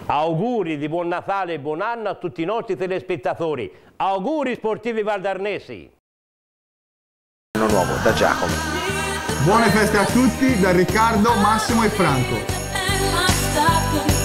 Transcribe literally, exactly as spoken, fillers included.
Auguri di buon Natale e buon anno a tutti i nostri telespettatori. Auguri sportivi valdarnesi. Anno nuovo da Giacomo. Buone feste a tutti da Riccardo, Massimo e Franco.